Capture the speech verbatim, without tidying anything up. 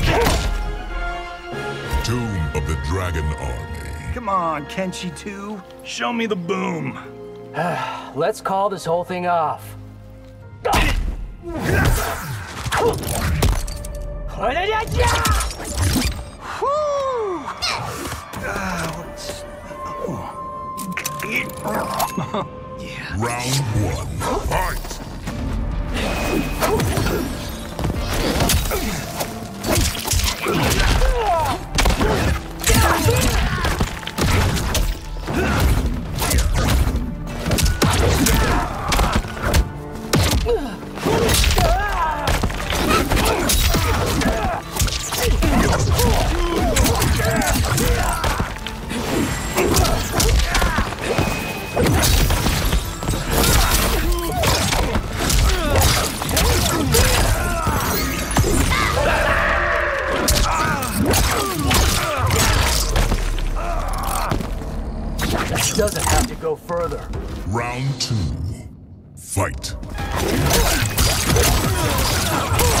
Tomb of the Dragon Army. Come on, Kenshi two. Show me the boom. Let's call this whole thing off. Yeah. Round one. Fight! Doesn't have to go further. Round two. Fight.